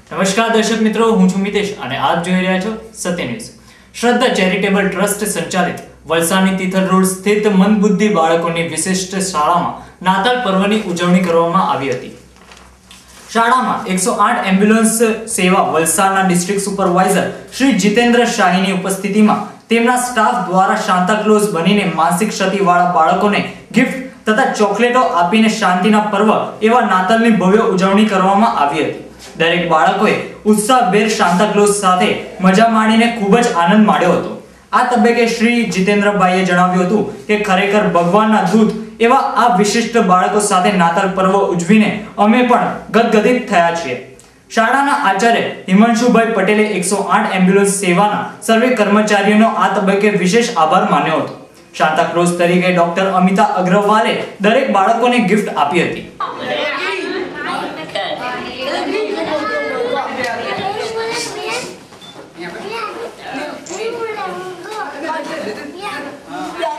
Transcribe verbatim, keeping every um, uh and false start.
નમસ્કાર દર્શક મિત્રો, હું છું મિતેશ અને આપ જોઈ રહ્યા છો Satya news. Shraddha charitable trust સંચાલિત વલસાડની તિથલ રોડ સ્થિત મંદબુદ્ધિ બાળકોની વિશિષ્ટ શાળામાં નાતાલ પર્વની ઉજવણી કરવામાં આવી હતી. શાળામાં એકસો આઠ એમ્બ્યુલન્સ સેવા વલસાડના ડિસ્ટ્રિક્ટ સુપરવાઇઝર શ્રી જીતેન્દ્ર શાહીની ઉપસ્થિતિમાં તેમના સ્ટાફ દ્વારા સાન્તા ક્લોઝ બનીને માનસિક ક્ષતિવાળા બાળકોને ગિફ્ટ તથા ચોકલેટો આપીને શાંતિના પર્વ એવા નાતાલની ભવ્ય ઉજવણી કરવામાં આવી હતી. દરેક બાળકોએ ઉત્સાહભેર સાન્તા ક્લોઝ સાથે મજા માણીને ખૂબ જ આનંદ માણ્યો હતો. આ તબક્કે શ્રી જીતેન્દ્રભાઈએ જણાવ્યું હતું કે ખરેખર ભગવાનના દૂત એવા આ વિશિષ્ટ બાળકો સાથે નાતાલ પર્વ ઉજવીને અમે પણ ગદગદિત થયા છીએ. શાળાના આચાર્ય હિમાંશુભાઈ પટેલે એકસો આઠ એમ્બ્યુલન્સ સેવાના સર્વે કર્મચારીઓનો આ તબક્કે વિશેષ આભાર માન્યો હતો. સાન્તા ક્લોઝ તરીકે ડોક્ટર અમિતા અગ્રવાલે દરેક બાળકોને ગિફ્ટ આપી હતી. Yeah.